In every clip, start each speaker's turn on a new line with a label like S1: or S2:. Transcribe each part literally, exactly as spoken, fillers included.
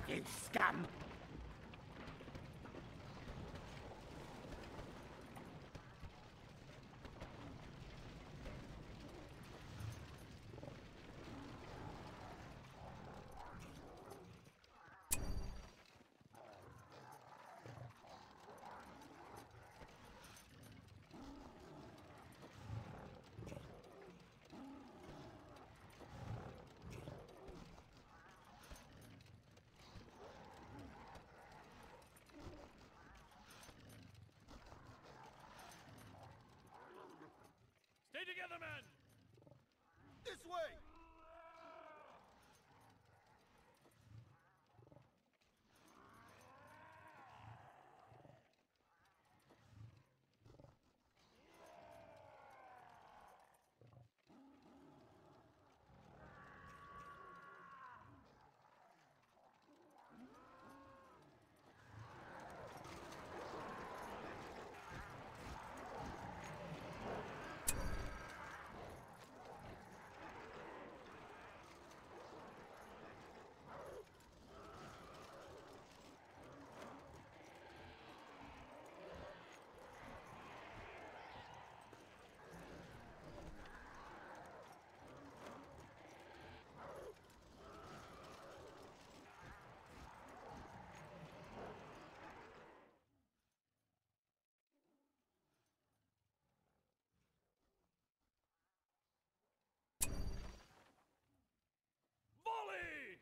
S1: you scum!
S2: Stay together, men!
S3: This way!
S2: Volley!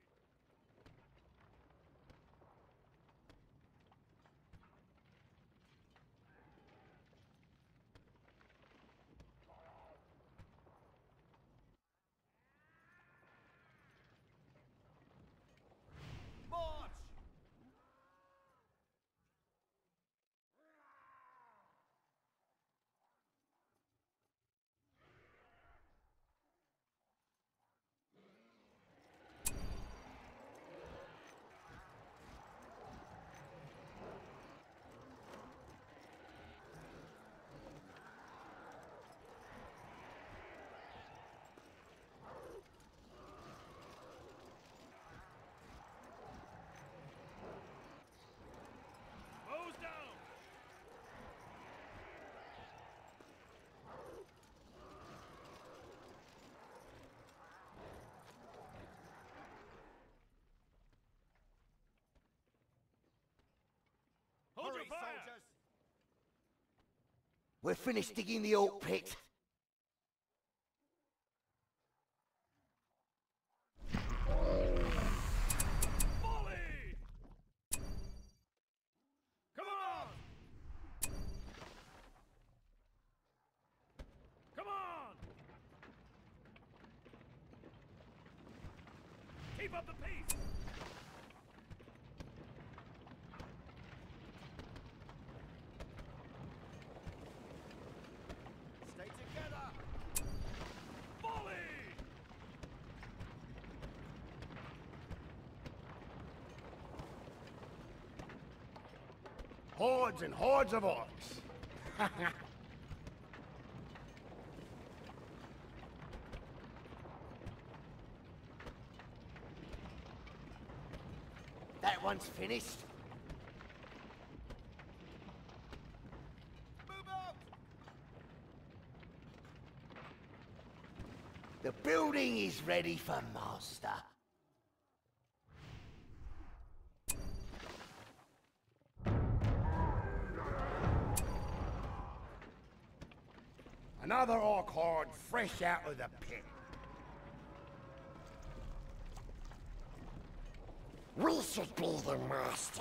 S3: March!
S2: Bows down! Hold
S3: Hurry,
S2: your fire!
S3: soldiers!
S1: We're finished digging the orc pit.
S2: Volley! Come on! Come on! Keep up the pace!
S3: Stay together!
S2: Volley!
S1: Hordes and hordes of orcs. That one's finished.
S3: Move out!
S1: The building is ready for master. Another orc horde fresh out of the pit.
S4: We should be the master.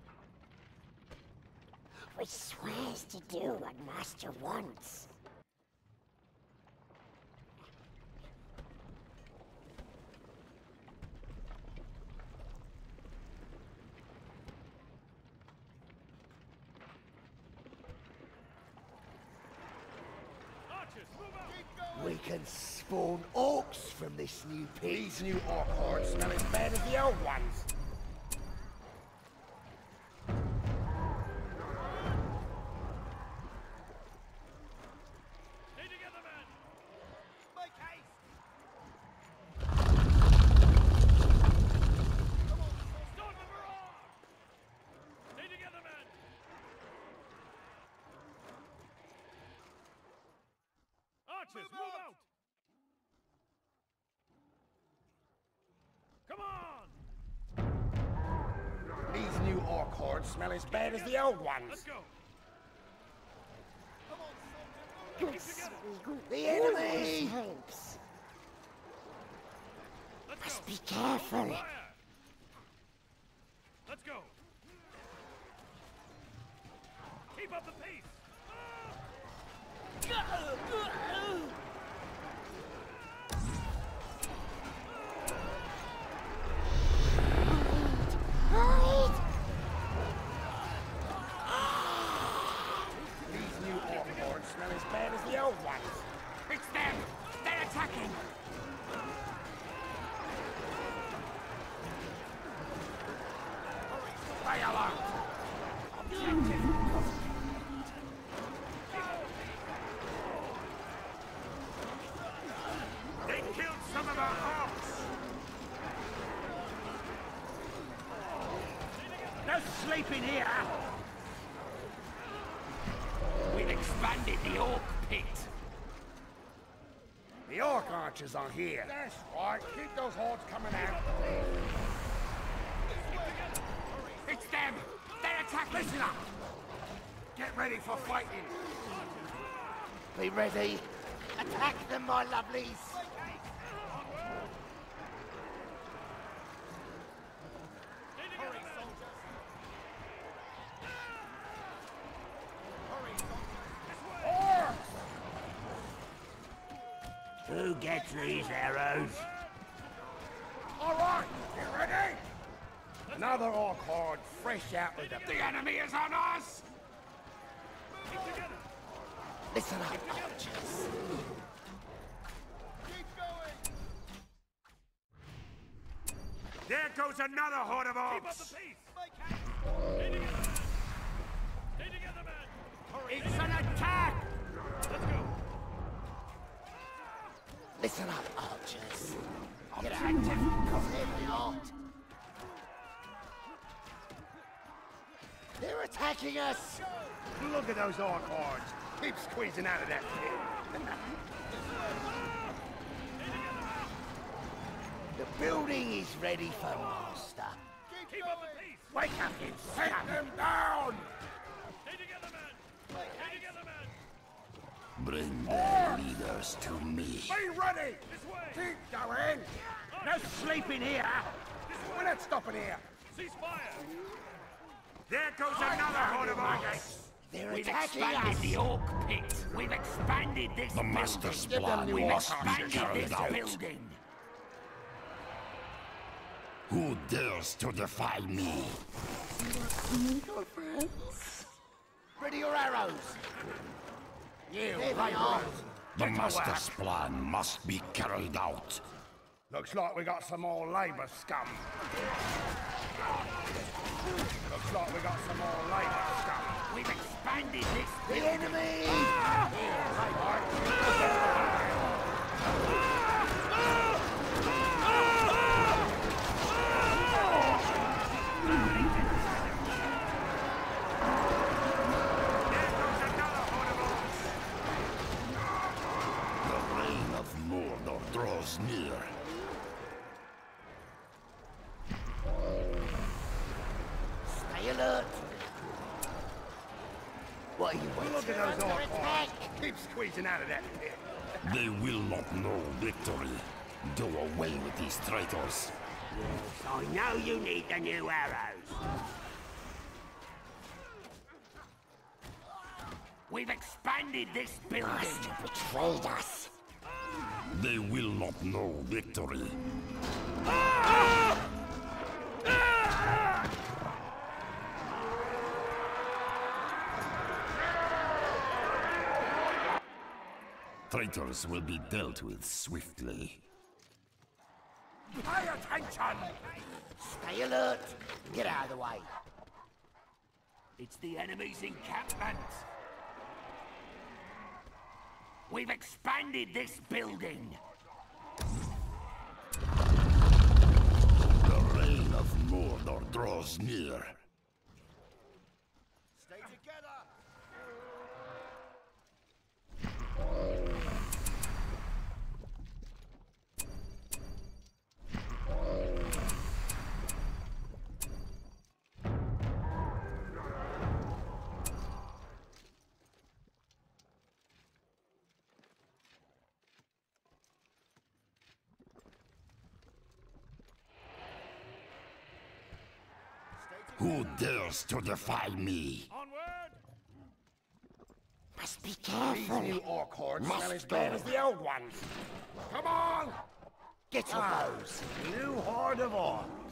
S4: We swears to do what master wants.
S2: Archers, move out!
S3: Keep going!
S1: We can spawn orcs from this new pit. These new orc hordes smell as bad as the old ones.
S2: Stay together, men!
S3: Make haste!
S2: Start the Archers, move out! Come on!
S1: These new orc hordes smell as bad as the old ones.
S2: Let's go!
S3: Come on, soldier.
S4: Good sweet.
S1: The enemy!
S4: Thanks.
S2: Let's
S4: Must
S2: go!
S4: be careful.
S2: Fire! Let's go! Keep up the pace!
S4: Hide!
S1: These new orc hordes smell as bad as the old ones.
S5: It's them! They're attacking!
S1: Stay alert!
S5: They killed some of our orcs! No sleeping here! We've expanded the orc pit.
S1: The orc archers are here. That's right. Keep those hordes coming out.
S5: It's them! They're attacking!
S1: Listen up! Get ready for fighting. Be ready. Attack them, my lovelies.
S3: Hurry, soldiers. Hurry, soldiers.
S1: Orcs!
S5: Who gets these arrows?
S1: All right, get ready. Another orc horde, fresh out of the...
S5: The enemy is on us!
S2: Keep together!
S1: Listen up, archers.
S3: Keep going.
S5: There goes another horde of
S2: Keep up the
S5: orcs!
S2: pace!
S3: Make haste.
S2: Stay together! Stay together, man!
S5: It's an attack!
S2: Let's go!
S1: Listen up, archers.
S5: Get active!
S1: Come here, they are. They're attacking us! Look at those orc hordes. Keep squeezing out of that pit. The building is ready for master.
S3: Keep,
S2: Keep
S3: going.
S2: up the pace!
S1: Wake up and set them down!
S2: Stay together, man! Stay together, man!
S5: Bring their leaders to me.
S1: Be ready!
S2: This way!
S1: Keep going!
S5: No sleeping here!
S1: We're not stopping here.
S2: Cease fire!
S5: There goes another horde of orcs!
S1: They're
S5: We've
S1: attacking
S5: expanded
S1: us.
S5: the orc pit. We've expanded this
S6: The
S5: building.
S6: Master's
S1: Give them
S6: plan
S1: new
S5: We've
S6: must be
S5: expanded
S6: carried
S5: this
S6: out.
S5: building.
S6: Who dares to defy me?
S1: Ready your arrows. You,
S5: Here
S1: they
S5: they
S1: are.
S5: are.
S6: The Master's plan must be carried out.
S1: Looks like we got some more labor scum. Looks like we got some more labor scum.
S5: We've expanded this
S1: The
S5: building.
S1: enemy!
S5: There goes another horde of orcs.
S6: The reign of Mordor draws near.
S1: Stay alert. What are you waiting? Look at those orc hordes. Keep squeezing out of that pit.
S6: They will not know victory. Do away with these traitors.
S5: I know you need the new arrows. We've expanded this building.
S4: Master betrayed us.
S6: They will not know victory. Traitors will be dealt with swiftly.
S5: Pay attention!
S1: Stay alert. Get out of the way.
S5: It's the enemy's encampment. We've expanded this building.
S6: The reign of Mordor draws near.
S3: Stay together.
S6: Who dares to defy me?
S2: Onward!
S4: Must be
S1: These
S4: careful.
S1: new orc hordes
S6: Must
S1: smell as bad
S6: go.
S1: as the old ones. Come on!
S4: Get your
S1: Ah,
S4: bows.
S1: new horde of orcs.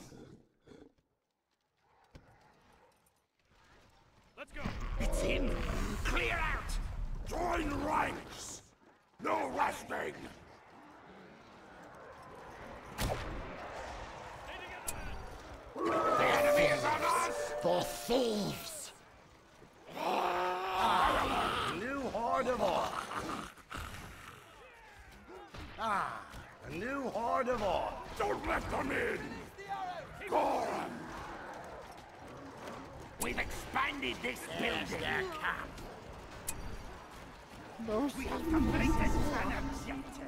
S2: Let's go!
S1: It's in. Clear out! Join ranks! No resting!
S2: Stay together, men!
S1: The enemy is on us!
S4: They're thieves.
S1: New horde of orcs. Ah, a new horde of orcs. Don't let them in! Gore 'em! We've expanded this building. Their camp.
S4: Most
S1: We have
S4: of
S1: completed an objective.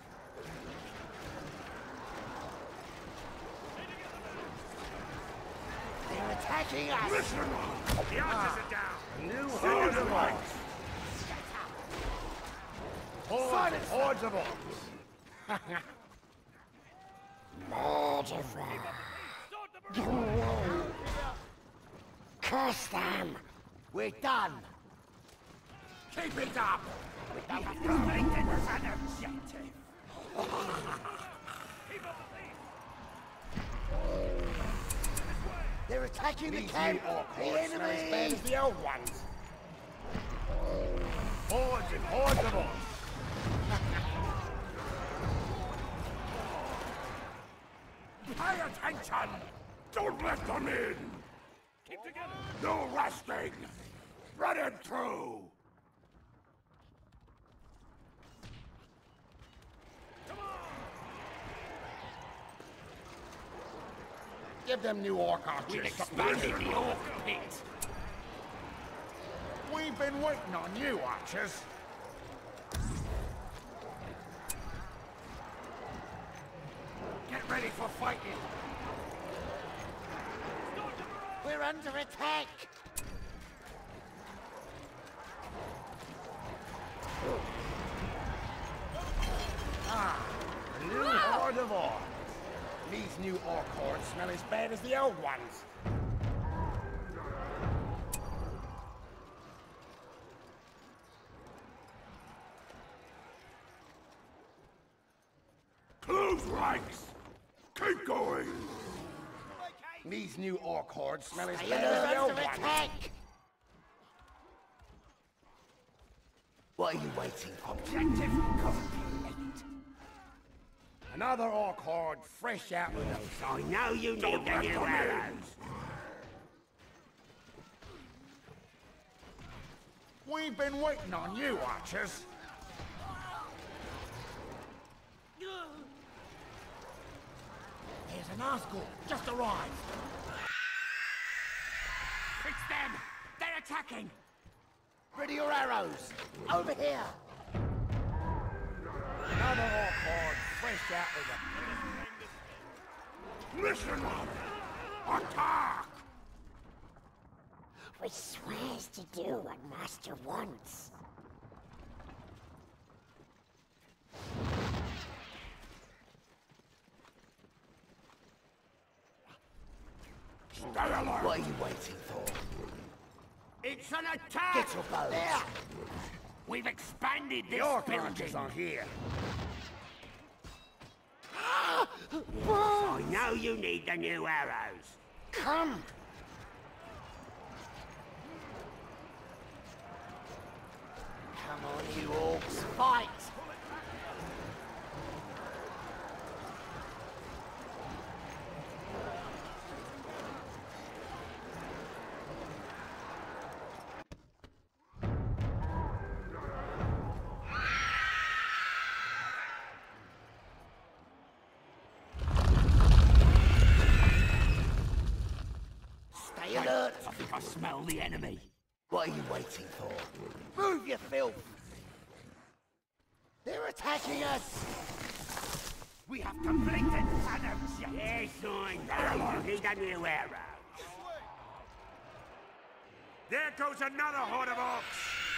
S1: They're attacking us. Listen up.
S2: The archers are down!
S1: New horde of orcs. Hordes, hordes of orcs.
S4: murderer.
S2: Start the barrage!
S4: Curse them.
S1: We're done. Keep it up. We have completed an objective.
S2: Keep up the pace!
S1: They're attacking the camp. The enemy as bad as the old ones. Hordes and hordes of orcs. Pay attention! Don't let them in!
S2: Keep together!
S1: No resting! Run it through!
S2: Come on!
S1: Give them new orc archers.
S6: We've expanded the orc pit.
S1: We've been waiting on you, archers. Get ready for fighting.
S2: Start the barrage!
S4: We're under attack.
S1: A new horde of orcs. These new orc hordes smell as bad as the old ones. Close ranks! Keep going! These new orc hordes smell as
S4: You're
S1: bad as the old
S4: under
S1: ones.
S4: attack.
S1: What are you waiting for? Objective complete. Another orc horde fresh out of those. I know you need the new arrows. We've been waiting on you, archers. There's an Nazgul just arrived. It's them! They're attacking! Ready your arrows! Over here! Another orc horde fresh out with them. Listen up! Attack!
S4: We swears to do what Master wants.
S1: Stay alert! What are you waiting for? It's an attack! Get your bows! There! We've expanded this Your building! Are here. I know you need the new arrows.
S4: Come.
S1: Come on, you orcs, fight! Stay alert! I think I smell the enemy. What are you waiting for? Move, you filth! They're attacking us! We have completed an objective! Yes, I know. You need a new arrow.
S2: There goes another horde of orcs!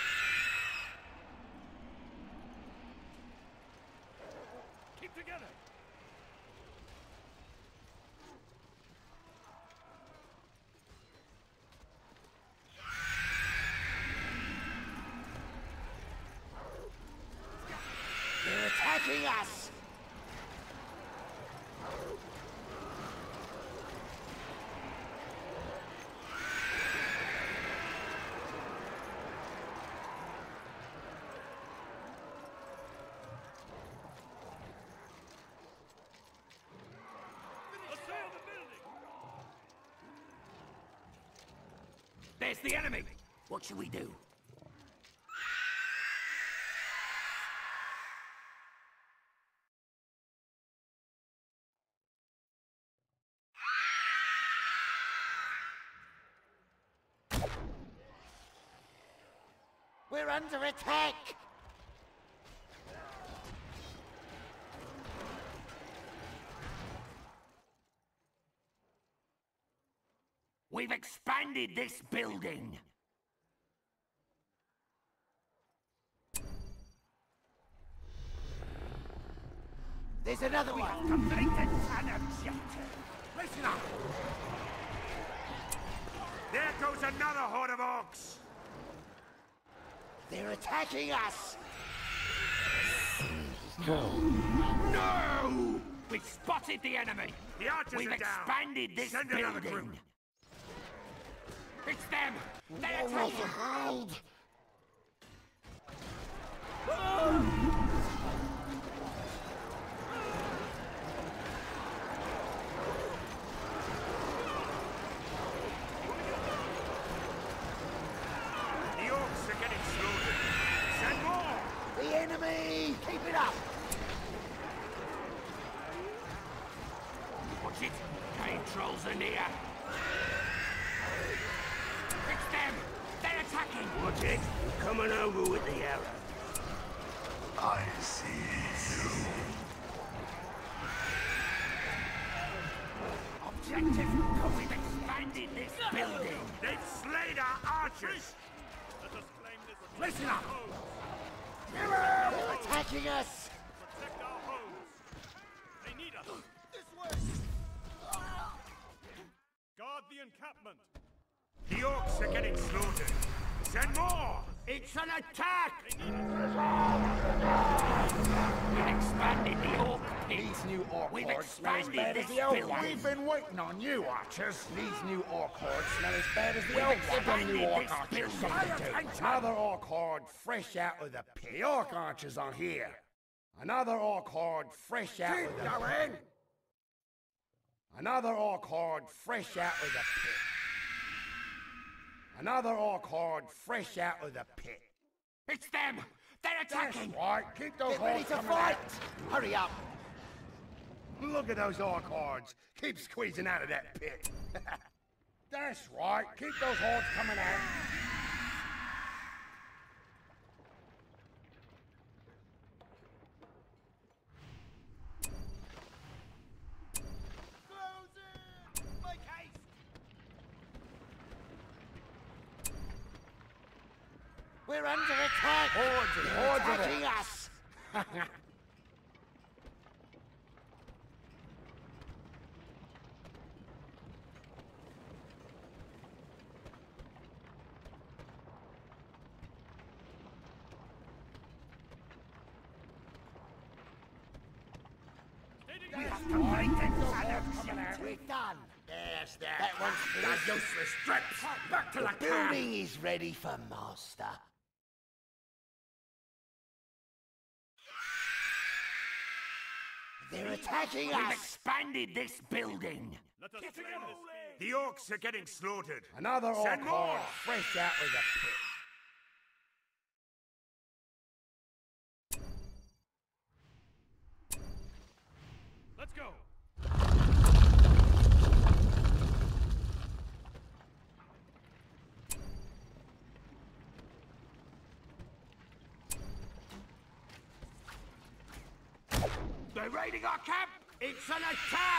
S2: Keep together!
S1: attacking us!
S2: Assail the building!
S1: There's the enemy! What should we do? We're under attack! We've expanded this building! There's another one! We have completed an objective! Listen up!
S5: There goes another horde of orcs!
S1: They're attacking us!
S6: Go.
S1: No! We've spotted the enemy!
S5: The archers
S1: We've
S5: are down!
S1: expanded this
S5: Send another crew!
S1: building! It's them! They're
S4: Nowhere to
S1: attacking!
S4: hide.
S5: The orcs are getting slaughtered! Send more!
S1: The enemy! Keep it up! Watch it! Cave trolls are near! It's them! They're attacking!
S5: Watch it! Coming over with the arrow.
S6: I see you.
S1: Objective! We've expanded this building!
S5: They've slain our archers!
S2: Let us claim this
S1: Listen up!
S2: homes.
S1: They're attacking us!
S2: Protect our homes. They need us.
S3: This way!
S2: Guard the encampment.
S5: The orcs are getting slaughtered! Send more!
S1: It's an attack!
S2: They need us.
S1: We've expanded the orc pit!
S7: These new orc
S1: We've
S7: hordes smell as
S1: expanded
S7: bad as
S1: this
S7: the old
S1: building!
S7: ones.
S5: We've been waiting on you, archers!
S7: These new orc hordes smell as bad as the
S1: We've
S7: old ones.
S1: expanded
S7: New orc
S1: this
S7: archers.
S1: building!
S7: Another orc horde fresh out of the pit. The orc archers are here. Another orc horde fresh out of the
S5: going!
S7: Another orc horde fresh out of the pit. Another orc horde fresh out of the pit.
S1: It's them! They're attacking!
S7: Right, keep those
S1: Get ready
S7: hordes
S1: to
S7: coming
S1: fight!
S7: out.
S1: Hurry up!
S7: Look at those orc hordes. Keep squeezing out of that pit. That's right. Keep those hordes coming out.
S3: Close in! Make haste!
S1: We're under attack!
S7: Hordes and
S1: They're
S7: hordes of
S1: attacking
S7: it.
S1: us!
S2: Stay
S1: We
S2: together.
S1: have completed an objective! We're done!
S5: There's that!
S1: That one's
S5: The
S1: finished.
S5: useless strips! Back to the,
S1: The
S5: camp!
S1: building is ready for master. They're attacking us! We've expanded this building!
S2: Let us claim this field.
S5: The orcs are getting slaughtered!
S7: Another orc
S5: Send more!
S7: horde fresh out of the pit.
S2: Let's go.
S1: They're raiding our camp! It's an attack!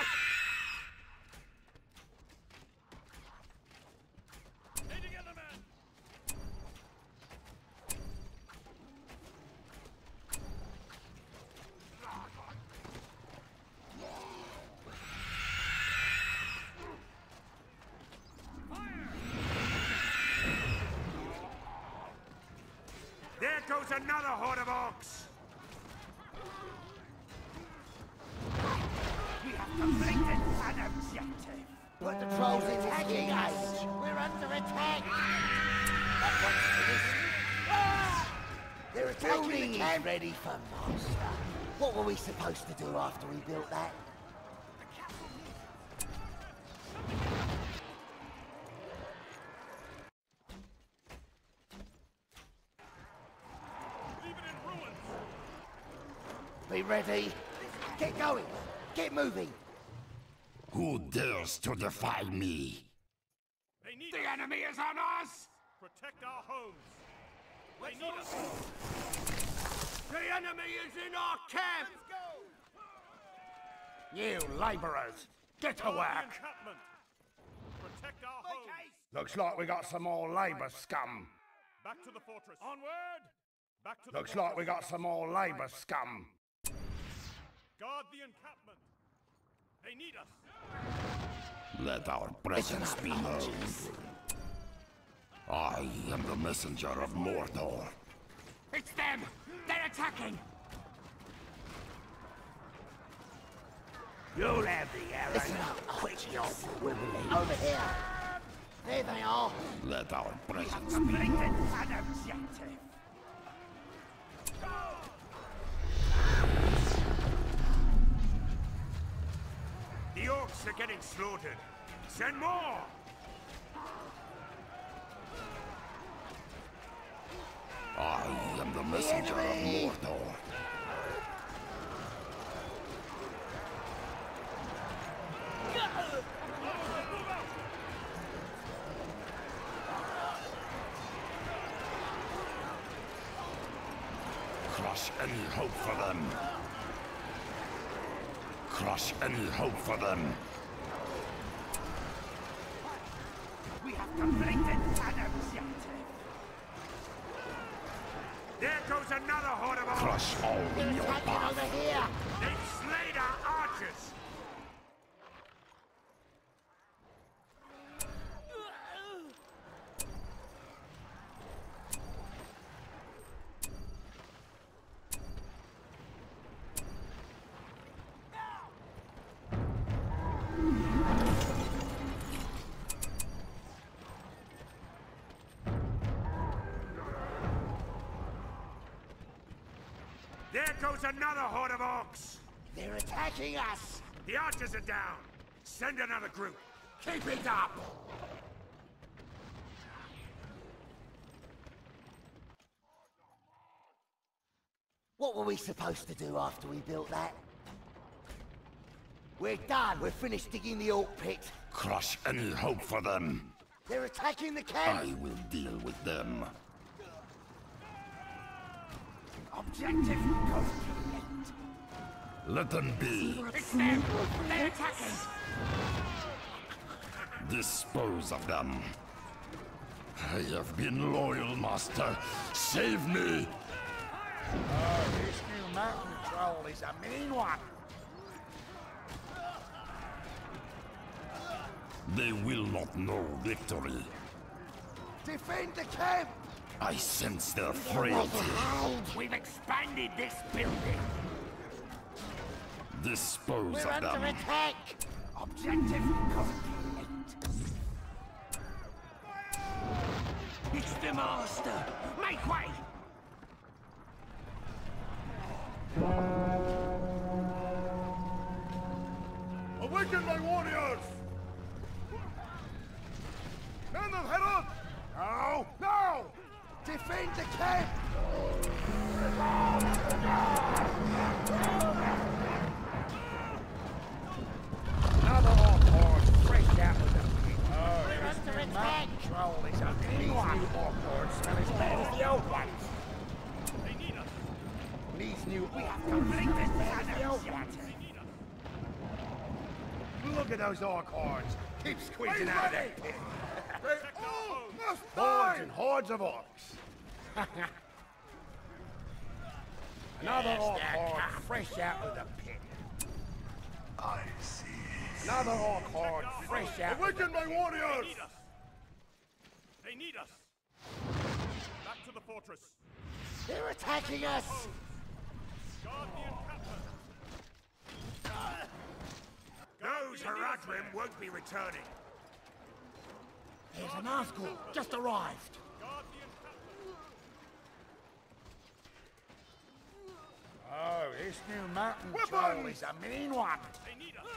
S2: Stay together, man.
S5: There goes another horde of orcs!
S1: We have completed an objective.
S4: Put the trolls in this king age. We're under attack. That one's finished. Ah! They're attacking
S7: Building
S4: the
S7: is
S4: camp. Ready for master. What were we supposed to do after we built that?
S2: Leave it in ruins.
S4: Be ready. Get going. Get moving.
S6: Who dares to defy me?
S2: They need
S1: The
S2: us.
S1: enemy is on us!
S2: Protect our homes. They need us.
S1: The enemy is in our camp!
S7: You labourers, get to
S2: Guard the
S7: work.
S2: encampment. Protect our homes.
S7: Looks like we got some more labour scum.
S2: Back to the fortress. Onward. Back to the
S7: Looks
S2: fortress.
S7: like we got some more labour scum.
S2: Guard the encampment. They need us.
S6: Let our presence be known. I am the messenger of Mordor.
S1: It's them! They're attacking! You'll have the arrow.
S4: Listen up.
S1: Quick job.
S4: Over here. There they are.
S6: Let our presence be
S1: Completed
S6: known.
S1: an objective.
S5: The orcs are getting slaughtered. Send more!
S6: I am the messenger of
S4: enemy.
S6: Mordor. Crush any hope for them. Crush any hope for them.
S1: We have completed an objective.
S5: There goes another horde of orcs!
S6: Crush all in your
S4: Attacking
S6: path.
S4: over here.
S5: They've slayed our archers! There goes another horde of orcs!
S4: They're attacking us.
S5: The archers are down! Send another group! Keep it up!
S4: What were we supposed to do after we built that? We're done. We're finished digging the orc pit.
S6: Crush any hope for them.
S4: They're attacking the camp.
S6: I will deal with them.
S1: Objective complete.
S6: Let them be.
S1: It's them! They're attacking!
S6: Dispose of them. I have been loyal, Master. Save me!
S7: Oh, this new mountain troll is a mean one.
S6: They will not know victory.
S4: Defend the camp.
S6: I sense their frailty.
S1: We've expanded this building!
S6: Dispose
S4: We're
S6: of
S4: under
S6: them.
S4: attack.
S1: Objective complete. It's the master! Make way!
S7: Awaken my warriors! Men of Herod! No! No!
S4: Defend the camp.
S7: Another orc horde fresh out of the pit. Oh,
S4: We're
S7: this
S4: under
S7: new
S4: attack.
S7: mountain troll is a mean one. These new orc hordes smell as bad as the old ones.
S2: They need us.
S7: These new orc hordes
S1: Completed
S7: smell as bad
S1: an
S7: as the old ones.
S1: objective.
S2: They need us.
S7: Look at those orc hordes. Keep squeezing out of that pit.
S2: Protect our homes.
S7: Hordes and hordes of orcs. Another orc horde fresh out of the pit.
S6: I see.
S7: Another orc horde fresh out. Awaken my
S2: They
S7: warriors!
S2: need us. They need us. Back to the fortress.
S4: They're attacking us.
S2: Guard the encampment.
S5: Those Haradrim won't be returning.
S1: There's an Nazgul just arrived.
S2: Guard the encampment.
S7: Oh, this new mountain troll is a mean one.
S2: They need us.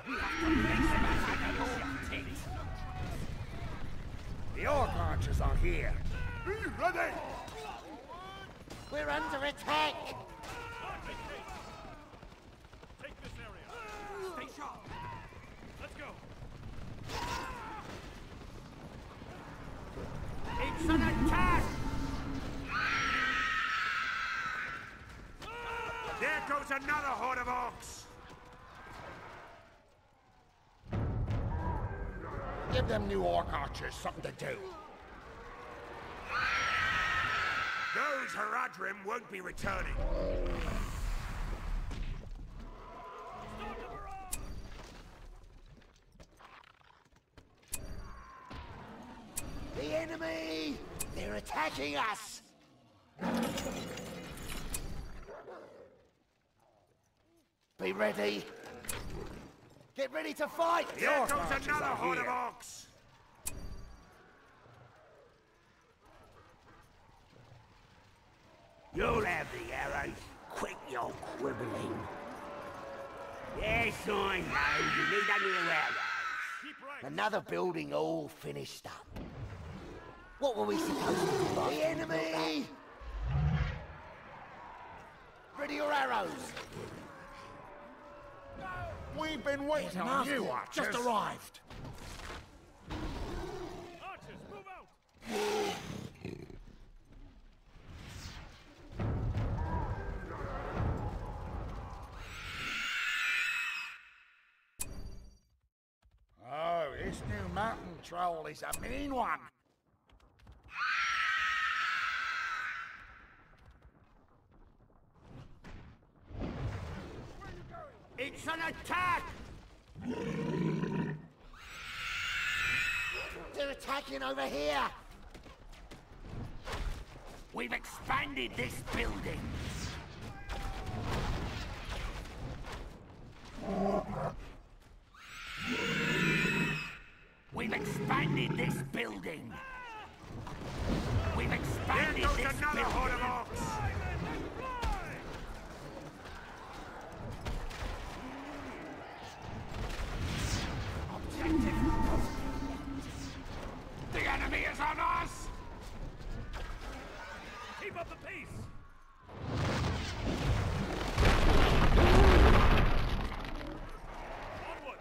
S7: The orc archers are here. Be ready!
S4: We're under attack!
S2: Take this area. Stay sharp. Let's go.
S1: It's an attack!
S5: There goes another horde of orcs!
S7: Give them new orc archers something to do.
S5: Those Haradrim won't be returning.
S4: The enemy! They're attacking us! Be ready. Get ready to fight!
S5: There
S7: orc
S5: goes
S7: archers
S5: another
S7: are
S5: horde of
S7: here.
S5: orcs!
S1: You'll have the arrows. Quit your quibbling. Yes, I know. You need a new arrows.
S2: Keep right.
S4: Another building all finished up. What were we supposed to do? The enemy! Ready your arrows!
S7: We've been waiting on you, archers.
S1: Just arrived.
S2: Archers, move out.
S7: Oh, this new mountain troll is a mean one.
S1: It's an attack!
S4: They're attacking over here!
S1: We've expanded this building. We've expanded this building. We've
S5: There
S1: expanded
S5: goes
S1: this
S5: another horde of
S1: building.
S5: orcs!
S1: The enemy is on us!
S2: Keep up the pace. Onward.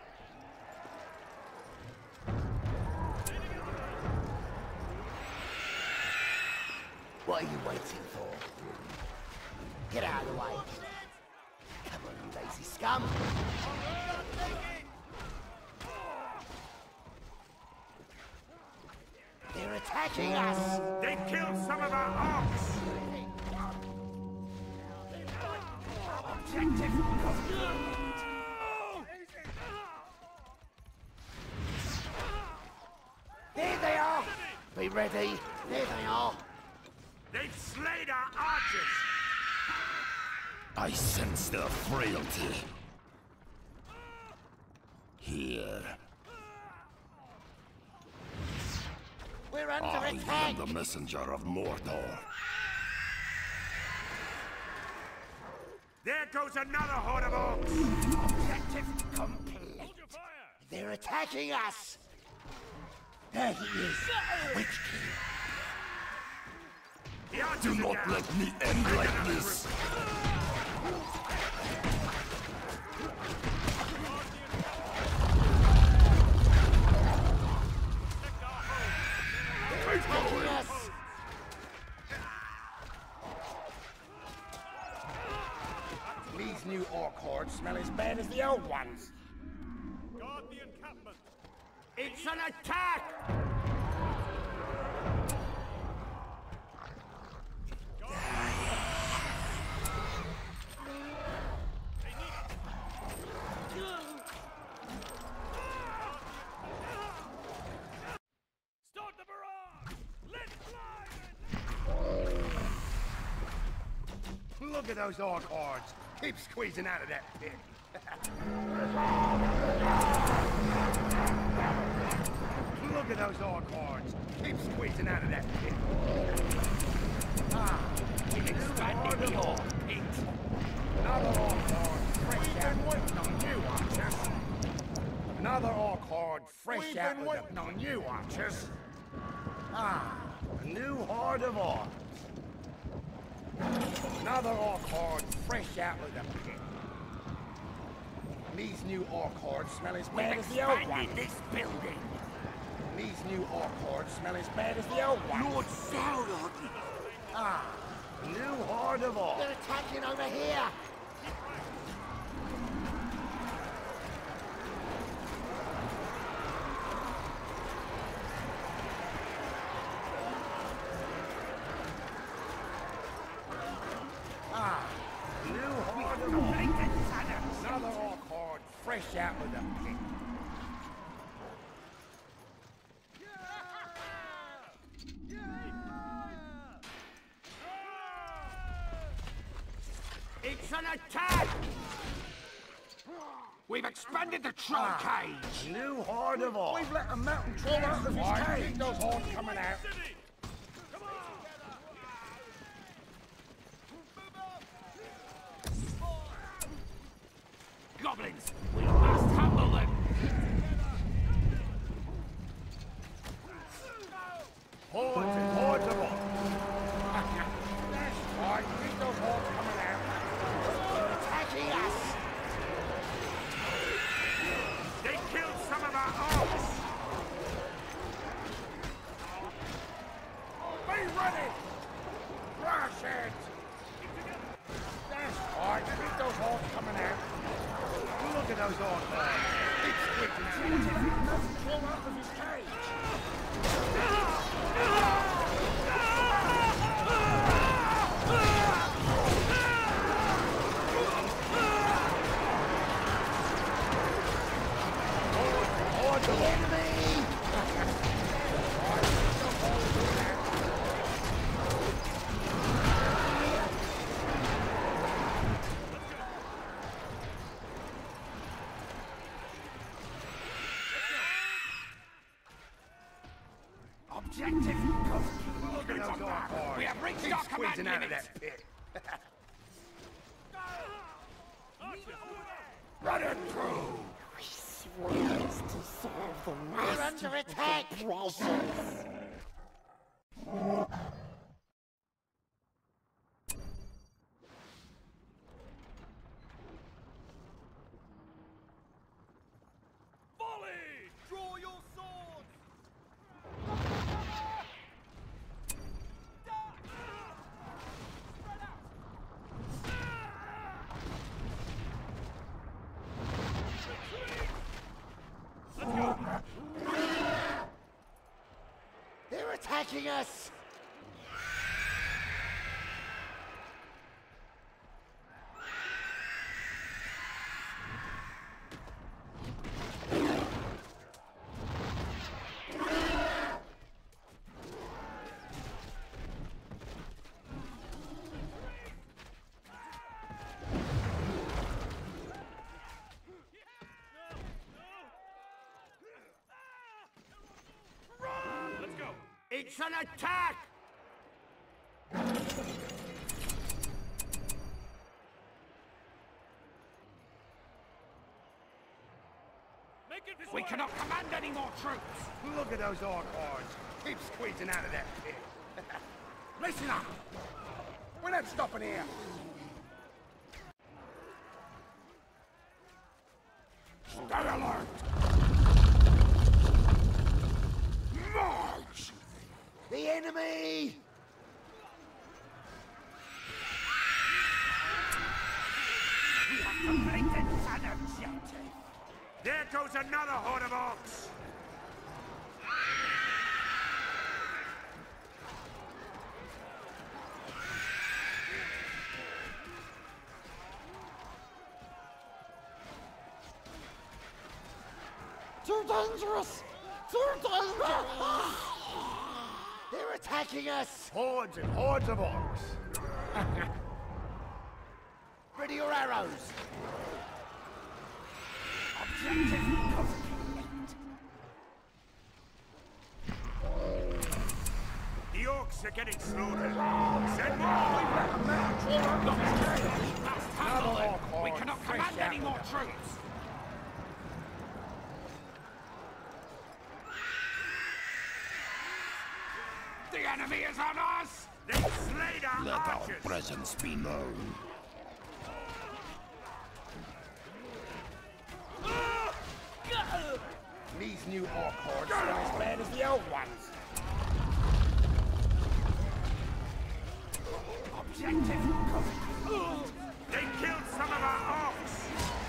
S4: What are you waiting for? Get out of the way. Come on, you lazy scum. They're attacking us.
S5: They killed some of our orcs!
S1: Objective
S4: There they are. Be ready. There they are.
S5: They've slain our archers!
S6: I sense their frailty. Here,
S4: We're under
S6: I
S4: attack.
S6: am the messenger of Mordor.
S5: There goes another horde of orcs!
S1: objective complete.
S2: Hold your fire.
S4: They're attacking us.
S1: There he is. Witch King.
S5: The archers
S6: Do
S5: are
S6: not
S5: down.
S6: let me end like this.
S4: Attacking us.
S7: These new orc hordes smell as bad as the old ones.
S2: Guard the encampment.
S1: It's an attack!
S2: Start the barrage. Let fly.
S7: Look at those orc hordes. Keep squeezing out of that pit. Look at those Orcards. Keep squeezing out of that pit. Ah, we've expanded the Orc pit. Another Orcard fresh out with the on you, archers. Another Orcard fresh out with the on you, archers. Ah, a new horde of Orcs. Another Orcard fresh out of the pit. These new Orcards smell as bad as the old ones.
S1: This building.
S7: These new Orcards smell as bad as the old ones.
S1: Lord Sauron.
S7: Ah, a new horde of Orcs.
S4: They're attacking over here!
S7: Ah, new horde of Orcs. Another Orcard fresh out of the pit.
S1: It's an attack! We've expanded the troll
S7: Ah,
S1: cage!
S7: New horde of Orcs. We've let a mountain troll out of his cage. Keep those hordes coming out.
S1: Goblins! We must humble them!
S7: Hordes and hordes of Orcs. That's right. Keep those hordes coming out.
S4: They're attacking us!
S5: They killed some of our orcs!
S7: Be ready! Rush it! That's right. Keep those hordes coming out. Look at those hordes. It's squeaking. See what's in it? Nothing fall out of his cage. Hordes of enemy!
S1: Objective
S7: Look at those Orcards.
S1: We have reached
S7: Keep
S1: our command
S7: squeezing out of
S1: limit.
S7: that pit.
S1: Run it through!
S4: Swears to serve the master. We're under attack! Precious!
S3: Volley! Draw your swords! Spread out!
S4: They're attacking us!
S5: Let's go!
S1: It's an attack!
S5: Make it this
S1: We
S5: way.
S1: cannot command any more troops!
S7: Look at those Orcards. Keep squeezing out of that pit. Listen up! We're not stopping here.
S1: Stay alert! March!
S4: The enemy!
S1: We have completed an objective!
S5: There goes another horde of orcs!
S4: Too dangerous! Too dangerous! They're attacking us!
S7: Hordes and hordes of Orcs.
S4: Ready your arrows!
S1: Objective complete.
S5: The orcs are getting slaughtered. Send more!
S1: We must handle them. We cannot command any more troops. The enemy is on us!
S5: They slayed our
S6: Let our
S5: archers!
S6: presence be known.
S7: These new orc hordes are as bad as the old ones.
S1: Objective complete.
S5: They killed some of our orcs!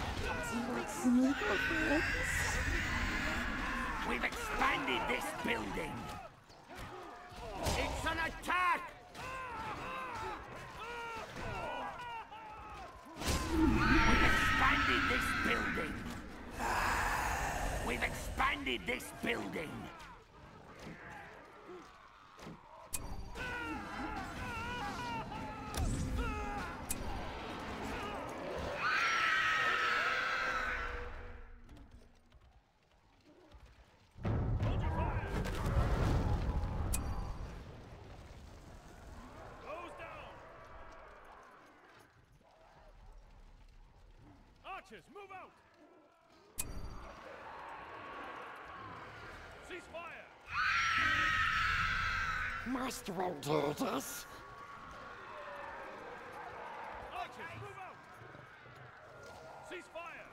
S1: We've expanded this building. It's an attack! We've expanded this building. We've expanded this building.
S2: Hold your fire! Close down! Archers, move out! Cease fire!
S4: Master won't hurt us.
S2: Archers, move out! Cease fire!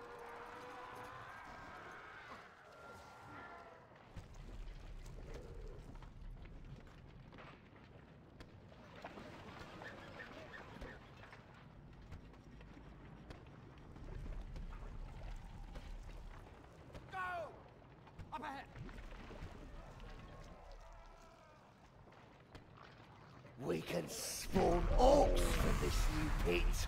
S1: Go! Up ahead!
S4: We can spawn orcs from this new pit.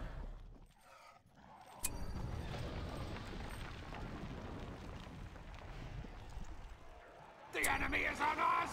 S1: The enemy is on us!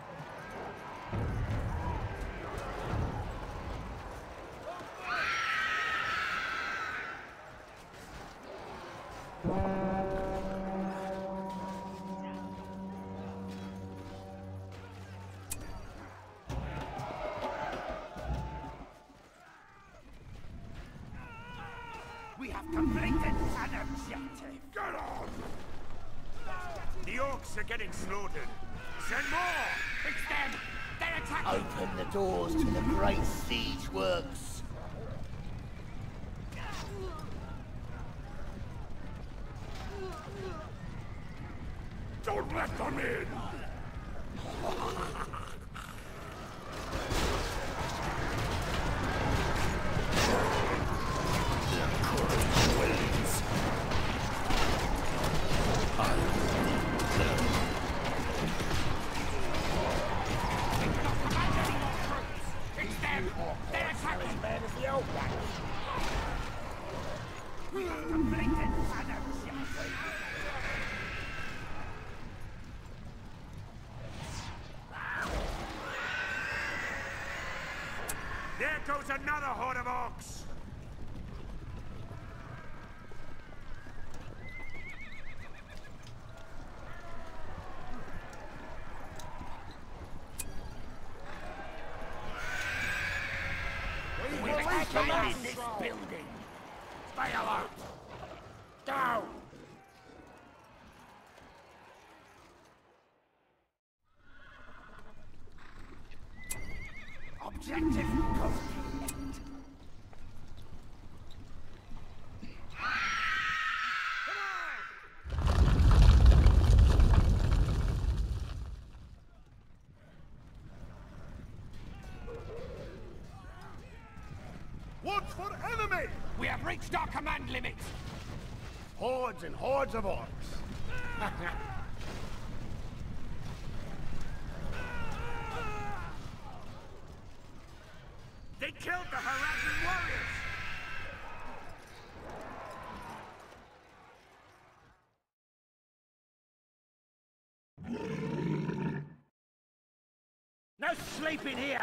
S1: We have completed an objective.
S5: Get on! The orcs are getting slaughtered. Send more!
S1: It's them! They're attacking!
S4: Open the doors to the great siege works.
S6: Don't let them in! Their courage wanes. I will lead them.
S1: We cannot command any more troops! It's them! They're attacking!
S7: As bad as the old ones.
S1: We have completed an objective.
S5: There goes another horde of orcs!
S1: We've expanded this building. Stay alert.
S7: Go!
S1: Objective complete.
S2: Watch for enemy!
S1: We have reached our command limit.
S7: Hordes and hordes of orcs.
S5: They killed the harassing warriors!
S1: No sleeping here.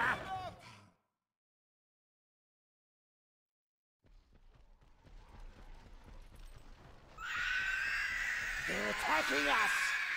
S4: attacking us!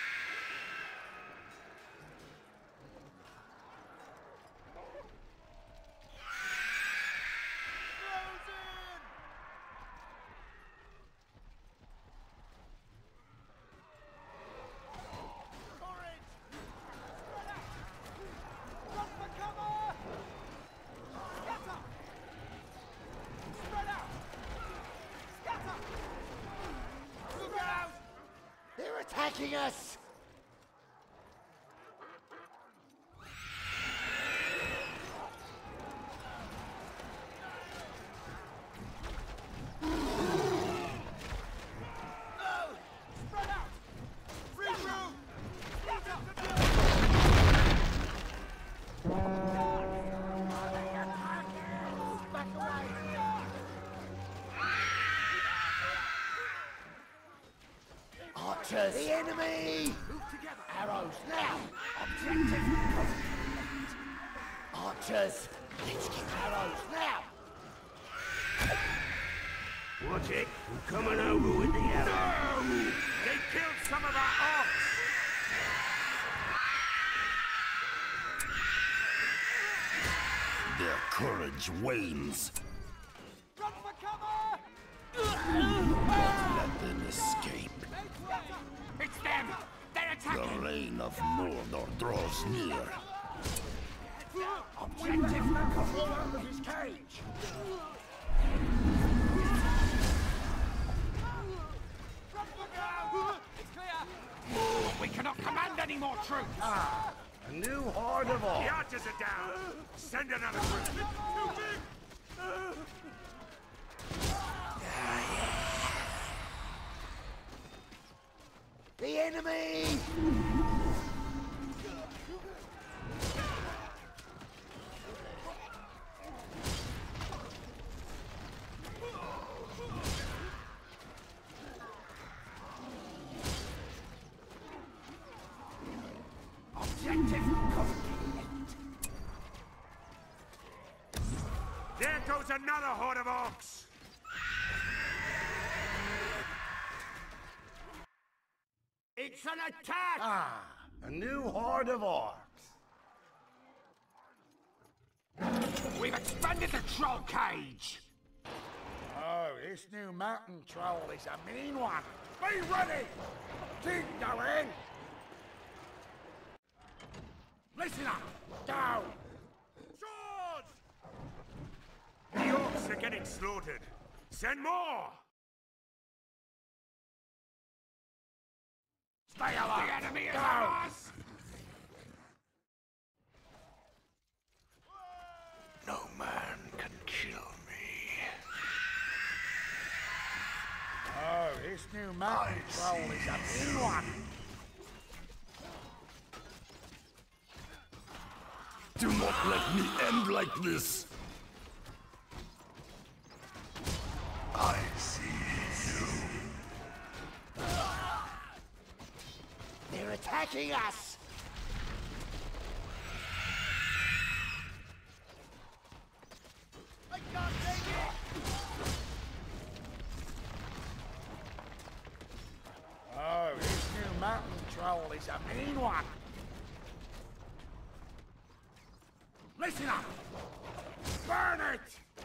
S4: They're attacking us! Archers! The enemy! Arrows now! Objective complete! Archers! Let's get arrows now!
S1: Watch it. We're coming over with the arrows.
S5: No! They killed some of our orcs!
S6: Their courage wanes.
S3: Run for cover!
S6: Let them escape.
S5: It's them! They're
S6: The
S5: attacking!
S6: reign of Mordor draws near.
S7: Objective control out of his cage.
S3: Run for cover! It's clear!
S5: We cannot command any more troops!
S7: Ah, a new horde of
S5: The
S7: orcs.
S5: archers are down! Send another group!
S4: The enemy!
S1: Objective complete.
S5: There goes another horde of orcs!
S1: It's an attack!
S7: Ah, a new horde of orcs.
S5: We've expanded the troll cage!
S7: Oh, this new mountain troll is a mean one. Be ready! Keep going! Listen up! Down!
S3: Charge!
S5: The orcs are getting slaughtered! Send more!
S7: Stay alive!
S5: The enemy is
S7: Down!
S5: on us!
S1: No man can kill me.
S7: Oh, this new mountain troll is a mean one.
S6: Do not let me end like this.
S1: I see you.
S4: They're attacking us!
S3: I can't take it!
S7: Oh, this new mountain troll is a mean one. Listen up! Burn it!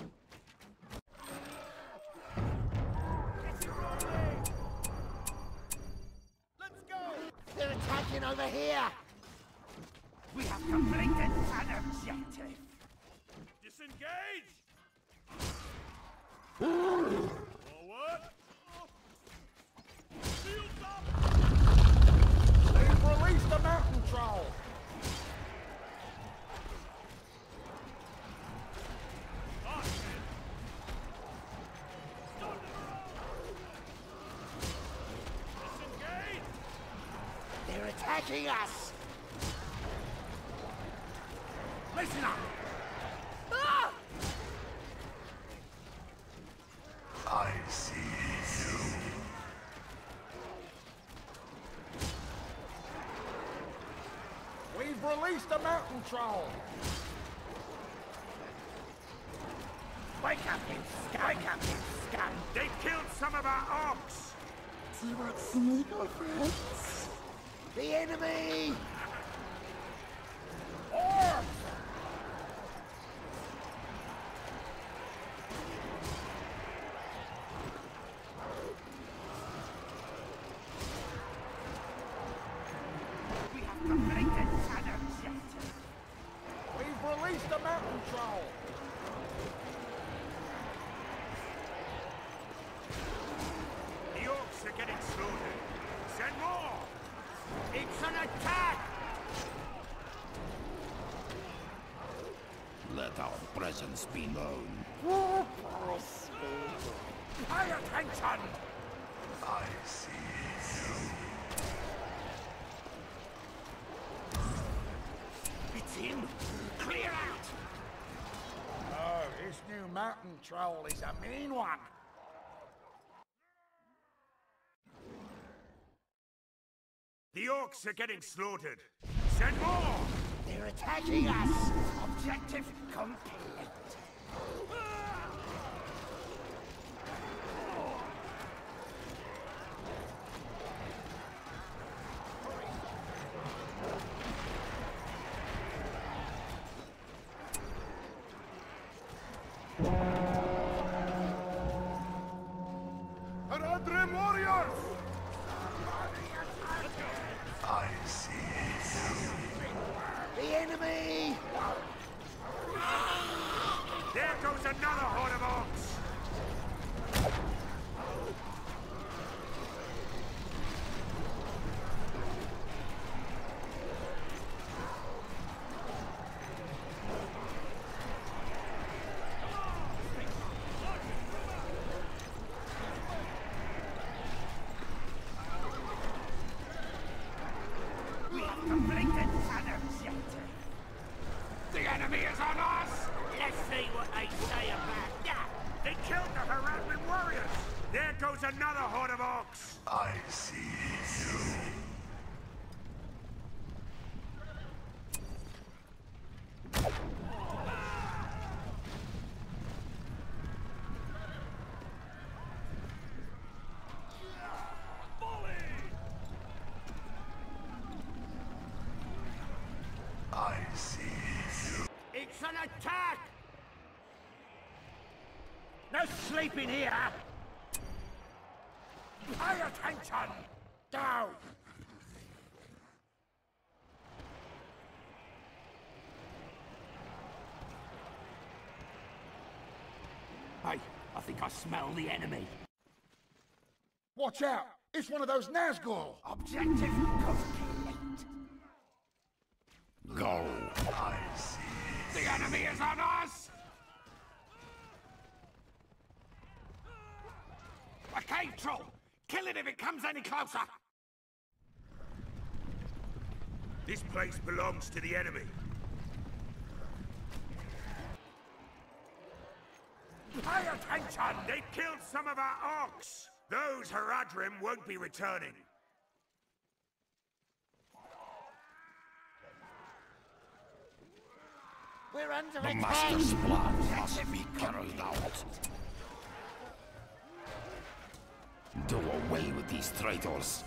S3: Let's go!
S4: They're attacking over here!
S1: We have completed an objective.
S2: Disengage! Forward! Shields up!
S7: They've released the mountain troll!
S2: Archers! Start the barrage! Disengage!
S4: They're attacking us!
S7: Listen up!
S4: Ah!
S1: I see you.
S7: We've released the mountain troll!
S1: Wake up, you scum! Wake up, you scum!
S5: They killed some of our orcs!
S4: See what Smeagol finds? The enemy!
S7: Orcs!
S1: We have completed an objective.
S7: We've released a mountain troll!
S5: The orcs are getting slaughtered. Send more!
S1: It's an attack!
S6: Let our presence be known.
S4: Goodbye, Smeagol.
S1: Pay attention!
S6: I see you.
S1: It's him! Clear out!
S7: Oh, this new mountain troll is a mean one.
S5: The orcs are getting slaughtered. Send more!
S1: They're attacking us! Objective complete.
S7: Haradrim warriors!
S6: I see you.
S1: The enemy!
S5: There goes another horde of orcs!
S1: We have completed an objective. The enemy is on us! Let's see what they say about that!
S5: They killed the Haradrim warriors! There goes another horde of orcs!
S6: I see you. I see you.
S1: It's an attack! No sleeping here! Pay attention!
S7: Down!
S1: Hey, I think I smell the enemy.
S7: Watch out! It's one of those Nazgul!
S1: Objective complete.
S6: Go. I see.
S1: The enemy is on us! A cave troll! Kill it if it comes any closer!
S5: This place belongs to the enemy.
S1: Pay attention!
S5: They killed some of our orcs! Those Haradrim won't be returning.
S4: We're under
S6: The
S4: attack!
S6: Master's blood must be carried out. Do away with these traitors.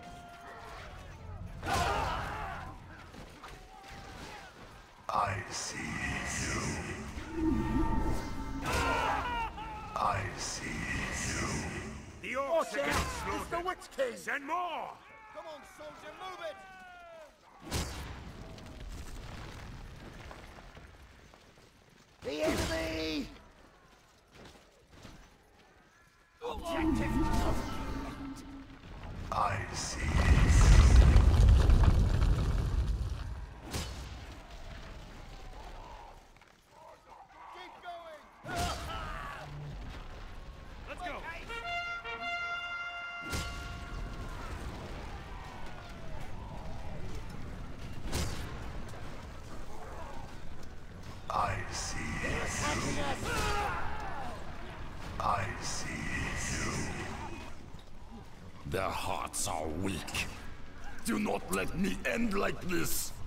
S6: I see you. I see you.
S5: The orcs
S7: Watch
S5: are getting
S7: out! It's the
S5: slaughtered.
S7: Witch King!
S5: Send more!
S3: Come on, soldier, move it!
S4: The enemy!
S1: Objective complete.
S6: I see.
S3: Keep going!
S2: Let's go!
S6: I see.
S4: Attacking us!
S6: I see you. Their hearts are weak. Do not let me end like this.